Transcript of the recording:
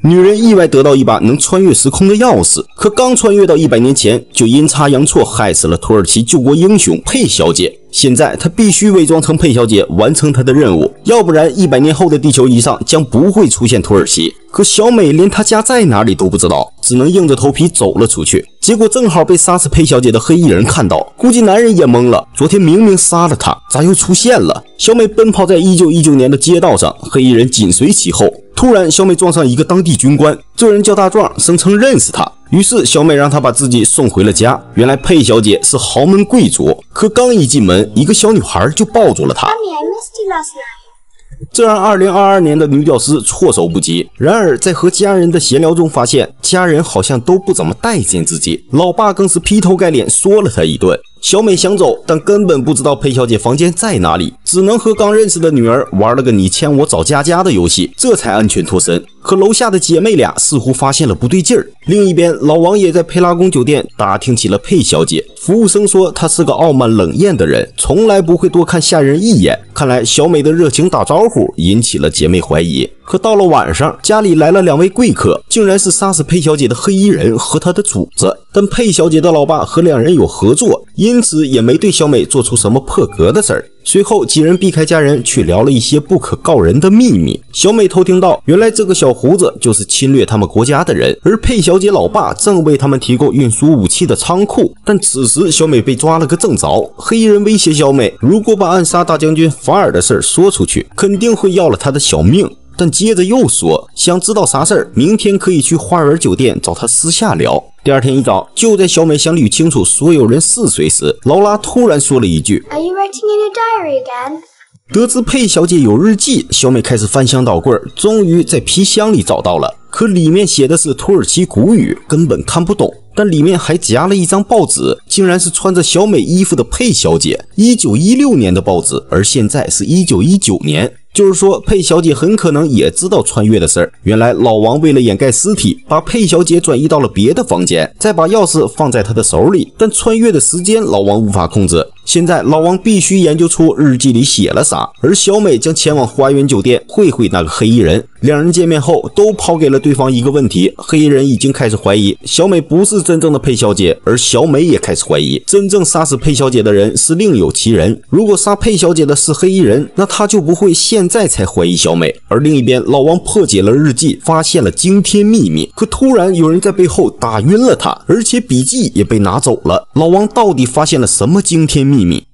女人意外得到一把能穿越时空的钥匙，可刚穿越到100年前，就阴差阳错害死了土耳其救国英雄佩小姐。现在她必须伪装成佩小姐，完成她的任务，要不然100年后的地球仪上将不会出现土耳其。可小美连她家在哪里都不知道，只能硬着头皮走了出去。结果正好被杀死佩小姐的黑衣人看到，估计男人也懵了，昨天明明杀了她，咋又出现了？小美奔跑在1919年的街道上，黑衣人紧随其后。突然，小美撞上一个当地军官，这人叫大壮，声称认识她。于是小美让他把自己送回了家。原来佩小姐是豪门贵族，可刚一进门，一个小女孩就抱住了她。这让2022年的女屌丝措手不及。然而在和家人的闲聊中发现，家人好像都不怎么待见自己，老爸更是劈头盖脸说了她一顿。小美想走，但根本不知道佩小姐房间在哪里，只能和刚认识的女儿玩了个你牵我找佳佳的游戏，这才安全脱身。可楼下的姐妹俩似乎发现了不对劲儿。另一边，老王也在佩拉宫酒店打听起了佩小姐。服务生说她是个傲慢冷艳的人，从来不会多看下人一眼。看来小美的热情打招呼引起了姐妹怀疑。可到了晚上，家里来了2位贵客，竟然是杀死佩小姐的黑衣人和她的主子。但佩小姐的老爸和2人有合作，因此也没对小美做出什么破格的事儿。随后几人避开家人，去聊了一些不可告人的秘密。小美偷听到，原来这个小胡子就是侵略他们国家的人，而佩小姐老爸正为他们提供运输武器的仓库。但此时小美被抓了个正着，黑衣人威胁小美，如果把暗杀大将军法尔的事儿说出去，肯定会要了他的小命。但接着又说，想知道啥事儿，明天可以去花园酒店找他私下聊。第二天一早，就在小美想捋清楚所有人是谁时，劳拉突然说了一句 Are you writing in your diary again? 得知佩小姐有日记，小美开始翻箱倒柜，终于在皮箱里找到了。可里面写的是土耳其古语，根本看不懂。但里面还夹了一张报纸，竟然是穿着小美衣服的佩小姐。1916年的报纸，而现在是1919年。就是说，佩小姐很可能也知道穿越的事儿。原来老王为了掩盖尸体，把佩小姐转移到了别的房间，再把钥匙放在她的手里。但穿越的时间老王无法控制，现在老王必须研究出日记里写了啥。而小美将前往花园酒店会那个黑衣人。2人见面后都抛给了对方一个问题，黑衣人已经开始怀疑小美不是真正的佩小姐，而小美也开始怀疑真正杀死佩小姐的人是另有其人。如果杀佩小姐的是黑衣人，那他就不会现在才怀疑小美。而另一边，老王破解了日记，发现了惊天秘密，可突然有人在背后打晕了他，而且笔记也被拿走了。老王到底发现了什么惊天秘密？